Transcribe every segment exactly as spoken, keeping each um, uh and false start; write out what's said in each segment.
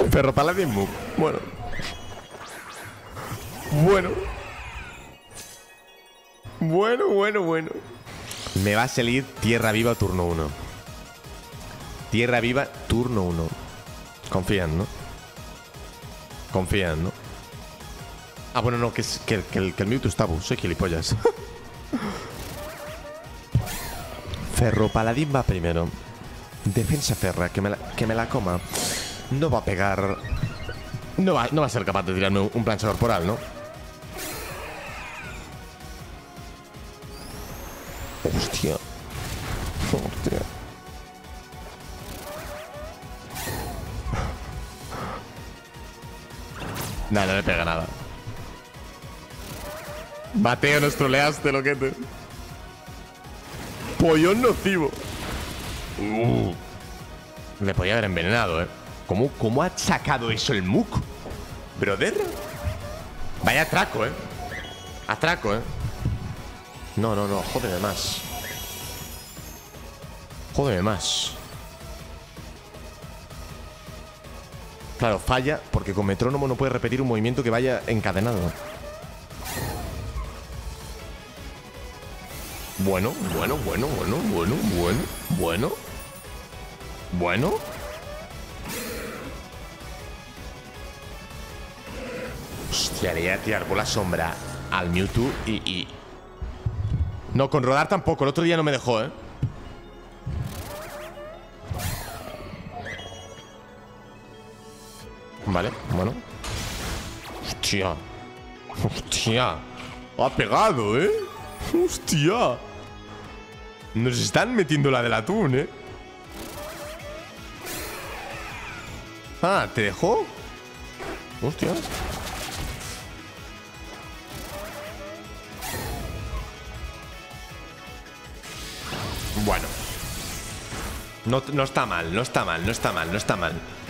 Ferro Paladín Muk. Bueno. Bueno. Bueno, bueno, bueno. Me va a salir Tierra Viva turno uno. Tierra Viva turno uno. Confían, ¿no? Confían, ¿no? Ah, bueno, no, que, es, que, que, el, que el Mewtwo es Tabu. Soy gilipollas. Ferro Paladín va primero. Defensa Ferra, que me la, que me la coma. No va a pegar. No va, no va a ser capaz de tirarme un, un plancha corporal, ¿no? Hostia. Hostia. Nada, no le pega nada. Mateo, nos troleaste, loquete. Pollón nocivo. Uh. Le podía haber envenenado, ¿eh? ¿Cómo, ¿Cómo ha sacado eso el Muk? Brother. Vaya atraco, ¿eh? Atraco, ¿eh? No, no, no, jódeme más. Jódeme más. Claro, falla porque con metrónomo no puede repetir un movimiento que vaya encadenado. Bueno, bueno, bueno, bueno, bueno, bueno, bueno. Bueno. Hostia, le voy a tirar por la sombra al Mewtwo y, y... No, con rodar tampoco. El otro día no me dejó, ¿eh? Vale, bueno. Hostia. Hostia. Ha pegado, ¿eh? Hostia. Nos están metiendo la del atún, ¿eh? Ah, ¿te dejó? Hostia. Bueno. No, no está mal, no está mal, no está mal, no está mal.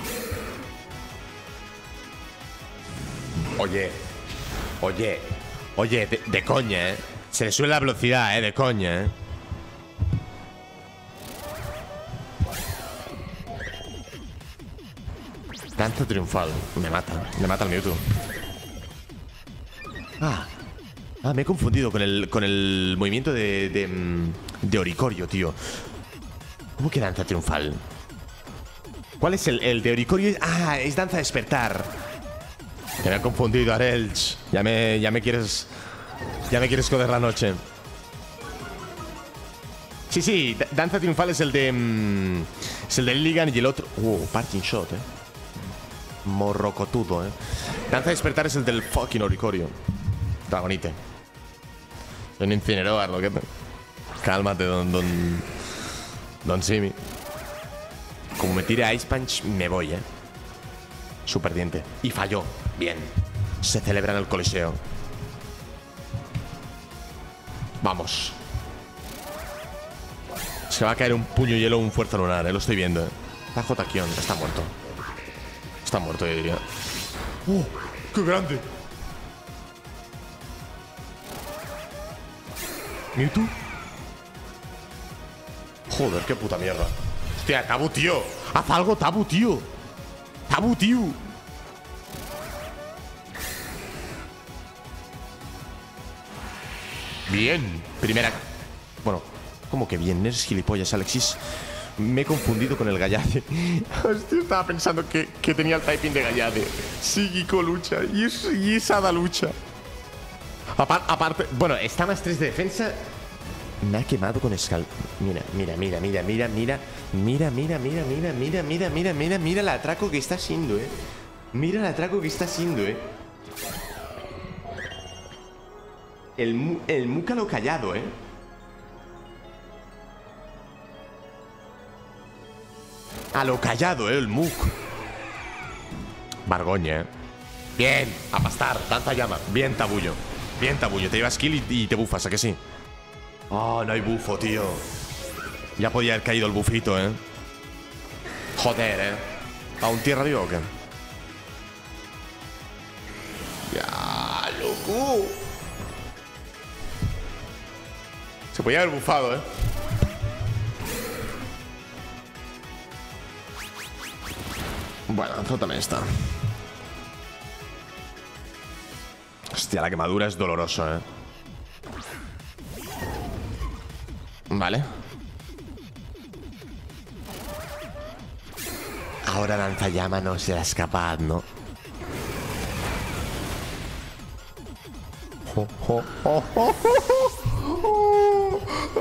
Oye. Oye. Oye, de, de coña, ¿eh? Se le sube la velocidad, ¿eh? De coña, ¿eh? Danza triunfal. Me mata. Me mata el Mewtwo. Ah. Ah, me he confundido con el, con el movimiento de, de, de Oricorio, tío. ¿Cómo que danza triunfal? ¿Cuál es el, el de Oricorio? Ah, es danza despertar. Me he confundido, Arelch. Ya me, ya me quieres... Ya me quieres joder la noche. Sí, sí, danza triunfal es el de... Mm, es el de Ligan y el otro... Uh, parting shot, eh. Morrocotudo, eh. Danza despertar es el del fucking Oricorio. Dragonite. Un incinerador, lo que te... Cálmate, don... Don, don Simi. Como me tire Ice Punch, me voy, eh. Super diente. Y falló. Bien. Se celebra en el Coliseo. Vamos. Se va a caer un puño hielo o un fuerza lunar, eh. Lo estoy viendo, eh. La J-Kion está muerto. Está muerto, yo diría. ¡Oh! ¡Qué grande! ¿Mewtwo? Joder, qué puta mierda. Hostia, Tabu, tío. Haz algo, Tabu, tío. Tabu, tío. Bien. Primera. Bueno, ¿cómo que bien? Eres gilipollas, Alexis. Me he confundido con el Gallade. Hostia, estaba pensando que, que tenía el typing de Gallade. Psíquico lucha. Y, es, y esa da lucha. Apar, aparte, bueno, está más tres de defensa. Me ha quemado con escal. Mira, mira, mira, mira, mira, mira. Mira, mira, mira, mira, mira, mira, mira, mira, mira el atraco que está haciendo, eh. Mira el atraco que está haciendo, eh. El, el Múcalo callado, eh. A lo callado, eh, el Muk. Bargoña, eh. Bien, a pastar, danza llama. Bien, Tabullo. Bien, Tabullo. Te llevas kill y, y te bufas, ¿a que sí? Oh, no hay bufo, tío. Ya podía haber caído el bufito, eh. Joder, eh. ¿A un tierra vivo o qué? Ya, loco. Se podía haber bufado, eh. Bueno, azótame esta. Hostia, la quemadura es doloroso, eh. Vale. Ahora lanzallamas no serás capaz, ¿no? Oh, oh, oh, oh, oh, oh,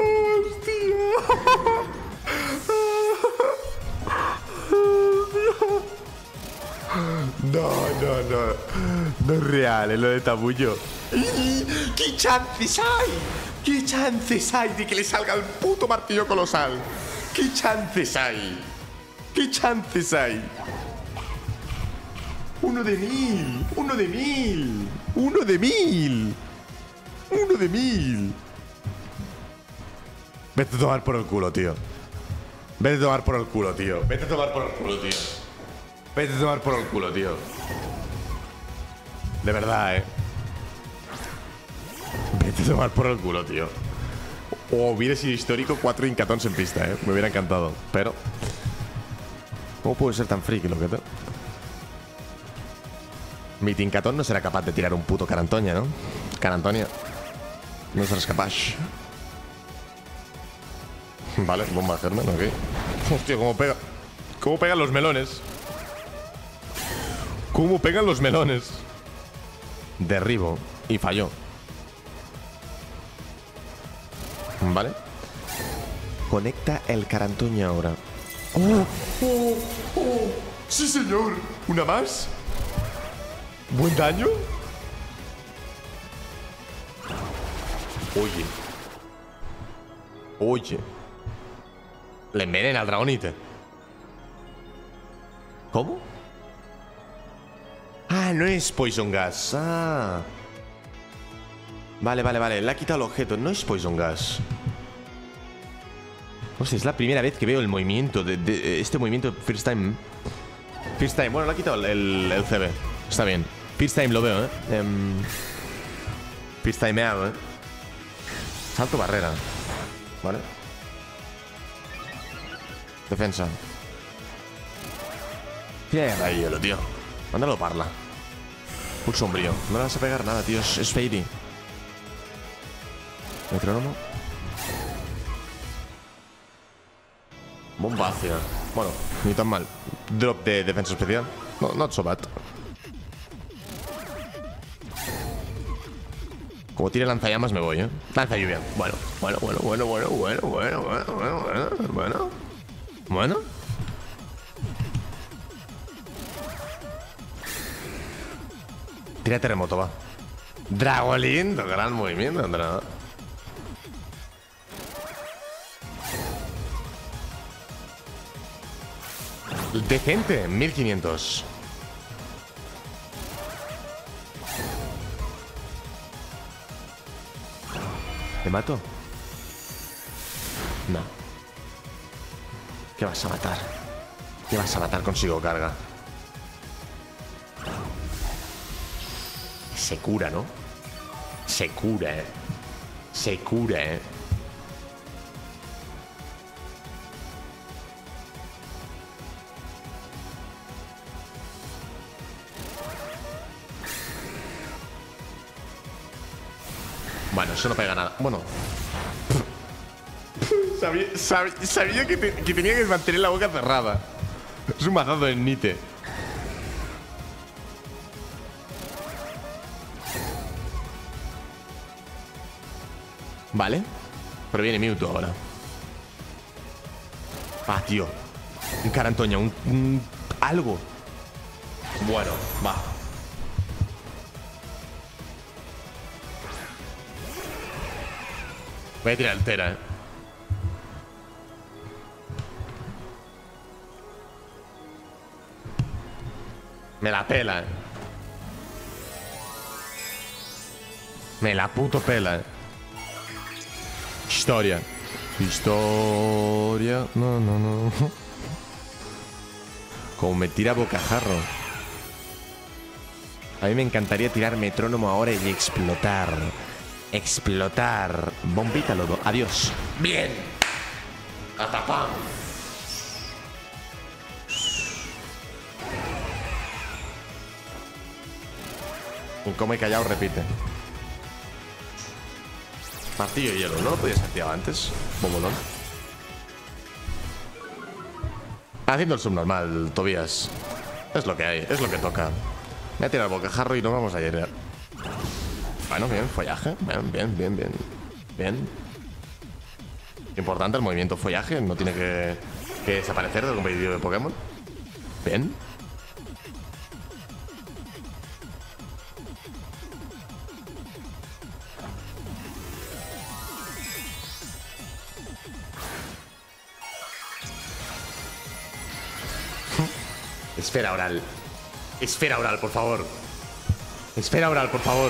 no, no, no. No es real, es lo de Tabullo. ¿Qué chances hay? ¿Qué chances hay de que le salga el puto martillo colosal? ¿Qué chances hay? ¿Qué chances hay? Uno de mil. Uno de mil. Uno de mil. Uno de mil. Vete a tomar por el culo, tío. Vete a tomar por el culo, tío. Vete a tomar por el culo, tío. Vete a tomar por el culo, tío. De verdad, eh. Vete a tomar por el culo, tío. O hubiera sido histórico cuatro incatons en pista, eh. Me hubiera encantado. Pero ¿cómo puede ser tan friki lo que te... Mi Tincatón no será capaz de tirar un puto Carantoña, ¿no? Carantoña. No serás capaz. Vale, bomba Germen, ok. Hostia, cómo pega. Cómo pegan los melones. Cómo pegan los melones. Derribo. Y falló. Vale. Conecta el Carantoña ahora. ¡Oh! ¡Oh! ¡Oh! ¡Sí, señor! ¿Una más? ¿Buen daño? Oye. Oye. Le envenena al dragonite. ¿Cómo? Ah, no es Poison Gas. Ah. Vale, vale, vale. Le ha quitado el objeto. No es Poison Gas. Hostia, es la primera vez que veo el movimiento de, de este movimiento First Time. First Time. Bueno, le ha quitado el, el, el C B. Está bien. First Time lo veo, eh. Um, First Timeado, eh. Salto barrera. Vale. Defensa. Tira de hielo, tío. Mándalo parla. Un sombrío. No le vas a pegar nada, tío. Es, es Fairy. Metrónomo. Bomba ácida. Bueno, ni tan mal. Drop de defensa especial. No, not so bad. Como tire lanzallamas me voy, ¿eh? Lanza lluvia. Bueno, bueno, bueno, bueno, bueno, bueno, bueno, bueno, bueno, bueno, bueno. Bueno. Tira terremoto, va. Dragolindo, gran movimiento, Andrés. Decente, mil quinientos. ¿Te mato? No. ¿Qué vas a matar? ¿Qué vas a matar? Consigo carga. Se cura, ¿no? Se cura, eh. Se cura, eh. Bueno, eso no pega nada. Bueno. Sabía, sabía, sabía que, te, que tenía que mantener la boca cerrada. Es un mazazo en Nite. Vale. Pero viene Mewtwo ahora. Ah, tío. Un Carantoña, un, un... algo. Bueno, va. Voy a tirar altera, eh. Me la pela, eh. Me la puto pela, eh. Historia. Historia. No, no, no. Como me tira bocajarro. A mí me encantaría tirar metrónomo ahora y explotar. Explotar. Bombita lodo. Adiós. Bien. Atapam. Y come callado repite. Martillo de hielo, ¿no lo podías activar antes? Bombolón. Haciendo el subnormal, Tobías. Es lo que hay, es lo que toca. Me voy a tirar el bocajarro y nos vamos a ir. Bueno, bien, follaje. Bien, bien, bien, bien. Bien. Importante el movimiento follaje. No tiene que, que desaparecer del competitivo de Pokémon. Bien. Esfera oral. Esfera oral, por favor. Esfera oral, por favor.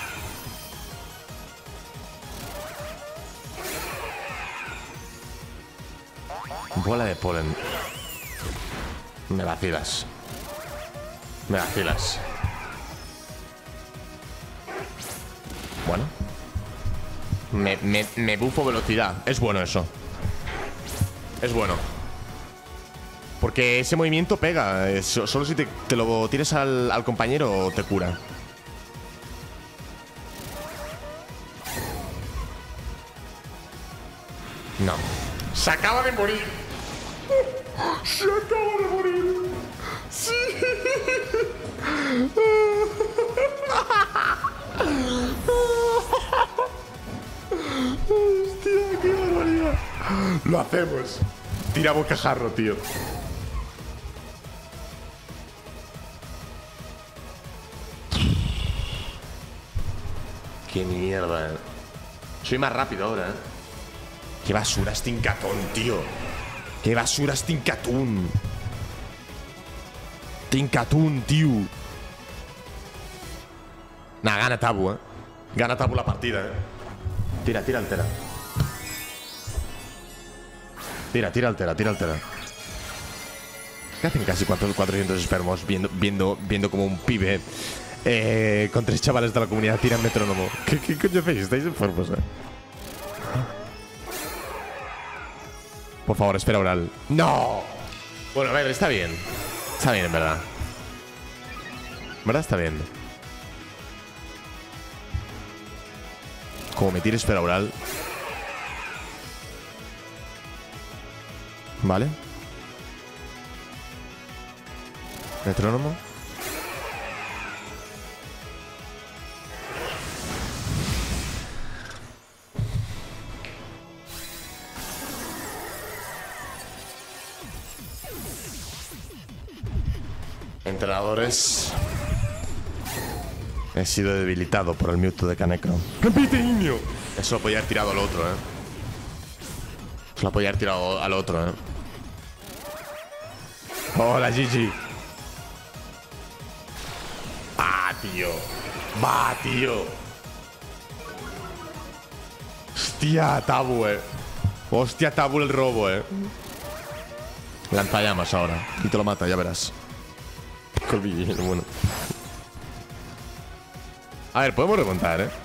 Bola de polen. Me vacilas. Me vacilas. Bueno. Me, me, me bufo velocidad. Es bueno eso. Es bueno. Porque ese movimiento pega. Es, solo si te, te lo tires al, al compañero te cura. No. Se acaba de morir. Se acaba de morir. Sí. Hostia, qué barbaridad. Lo hacemos. Tira bocajarro, tío. Qué mierda, eh. Soy más rápido ahora, eh. Qué basura es Tincatún, tío. Qué basura es Tincatún. Tincatún, tío. Nah, gana Tabu, eh. Gana Tabu la partida, eh. Tira, tira altera. Tira, tira altera, tira altera. ¿Qué hacen casi cuatrocientos espermos viendo, viendo, viendo como un pibe eh, con tres chavales de la comunidad tiran metrónomo? ¿Qué, qué coño hacéis? Estáis enfermos, eh. Por favor, espera oral. ¡No! Bueno, a ver, está bien. Está bien, en verdad. En verdad está bien. Como me tire esfera oral. Vale. Metrónomo. Entrenadores. He sido debilitado por el Mewtwo de Kaneko. ¡Repite, niño! Eso lo podía haber tirado al otro, eh. Eso lo podía haber tirado al otro, eh. Hola, Gigi. Va, tío. Va, tío. Hostia, Tabu, eh. Hostia, Tabu el robo, eh. Lanzallamas ahora. Y te lo mata, ya verás. Colmillo, bueno. A ver, podemos remontar, ¿eh?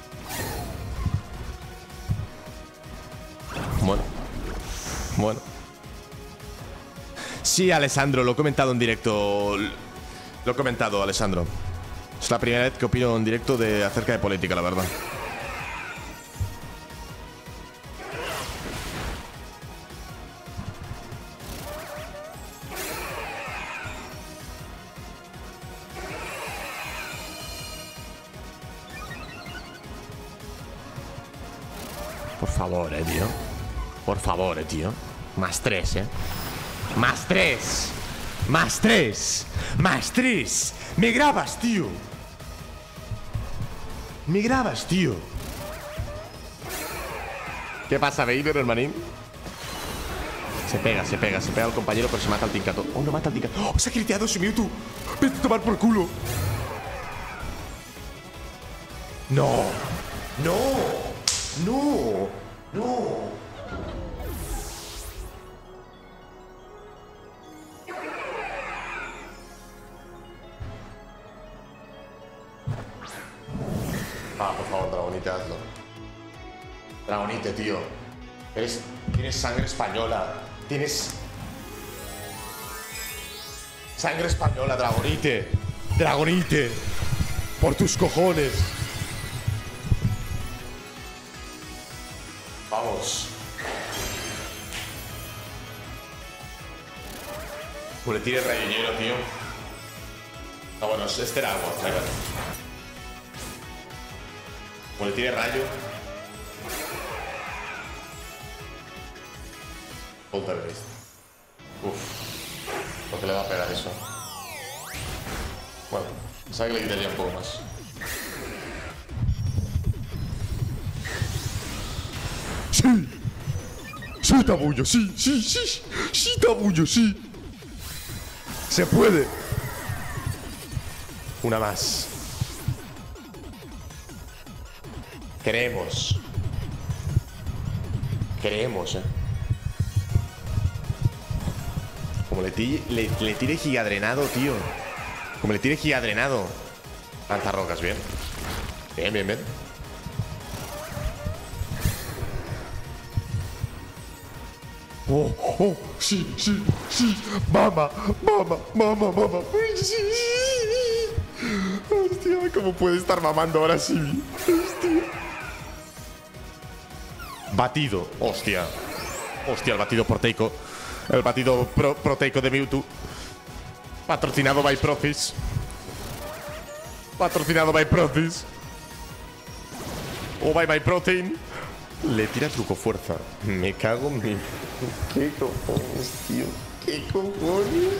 Bueno. Bueno. Sí, Alessandro, lo he comentado en directo. Lo he comentado, Alessandro. Es la primera vez que opino en directo de acerca de política, la verdad. Por favor, eh, tío. Por favor, eh, tío. Más tres, eh. Más tres. Más tres. Más tres. Me grabas, tío. Me grabas, tío. ¿Qué pasa, Vader, hermanín? Se pega, se pega, se pega al compañero, pero se mata al Tincatún. Oh, no mata al Tincatún. Oh, se ha criteado su Mewtwo. Vete a tomar por culo. No. No. No. No. Ah, por favor, Dragonite, hazlo. Dragonite, tío. Eres, tienes sangre española. Tienes sangre española, Dragonite. Dragonite. Por tus cojones. Vamos. Pues le tire rayo hielo, tío. Ah, bueno, este era agua, claro. Pues le tire rayo. Poltergeist. Uff. ¿Por qué le va a pegar eso? Bueno, sabe que le quitaría un poco más. ¡Sí! ¡Sí, Tabullo! ¡Sí, sí, sí! ¡Sí, Tabullo, sí! ¡Se puede! Una más. Queremos. Queremos, eh. Como le, tire, le, le tire gigadrenado, tío. Como le tire gigadrenado. Lanzarrocas, bien. Bien, bien, bien. Oh, oh, sí, sí, sí. Mama, mama, mama, mama. Sí, sí. Hostia, ¿cómo puede estar mamando ahora sí? Hostia. Batido, hostia. Hostia, el batido proteico. El batido pro proteico de Mewtwo. Patrocinado by Profis. Patrocinado by Profis. O by My Protein. Le tira truco fuerza. Me cago en mi... ¿Qué cojones, tío? ¿Qué cojones?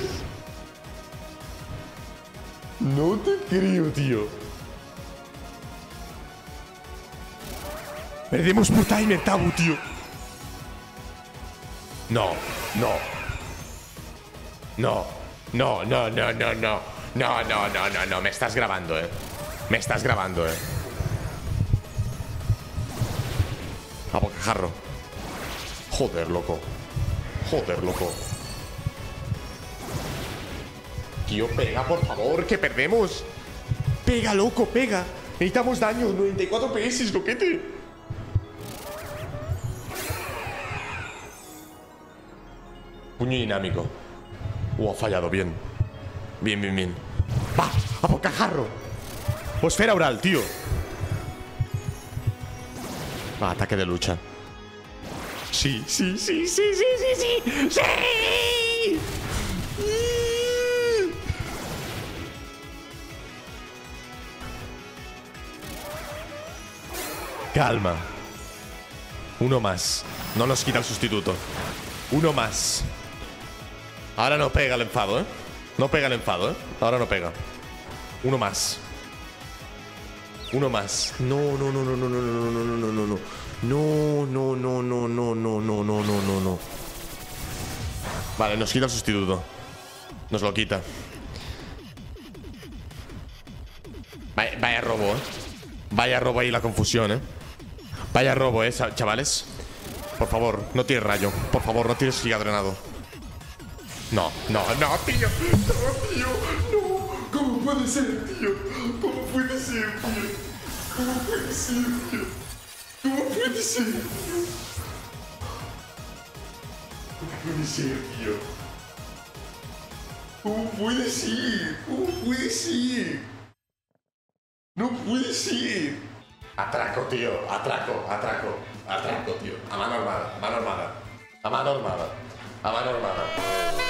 No te creo, tío. Perdemos por timer, Tabu, tío. No, no. No, no, no, no, no, no. No, no, no, no, no. Me estás grabando, eh. Me estás grabando, eh. A bocajarro. Joder, loco. Joder, loco. Tío, pega, por favor, que perdemos. Pega, loco, pega. Necesitamos daño. noventa y cuatro P S, loquete. Puño dinámico. Uh, ha fallado, bien. Bien, bien, bien. Va, a bocajarro. O esfera oral, tío. Va, ataque de lucha. Sí, sí, sí, sí, sí, sí, sí. ¡Sí! Calma. Uno más. No nos quita el sustituto. Uno más. Ahora no pega el enfado, ¿eh? No pega el enfado, ¿eh? Ahora no pega. Uno más. Uno más. No, no, no, no, no, no, no, no, no, no, no, no. No, no, no, no, no, no, no, no, no, no, no. Vale, nos quita el sustituto. Nos lo quita. Vaya, vaya robo, ¿eh? Vaya robo ahí la confusión, ¿eh? Vaya robo, ¿eh, chavales? Por favor, no tires rayo. Por favor, no tires gigadrenado. No, no, no, tío. No, tío. No. ¿Cómo puede ser, tío? ¿Cómo puede ser, tío? ¿Cómo puede ser, tío? ¿Cómo puede ser, tío? ¿Cómo puede ser, tío? ¿Cómo puede ser? ¿Cómo puede ser? No puede ser. Atraco, tío. Atraco, atraco, atraco, tío. A mano armada, a mano armada. A mano armada. A mano armada.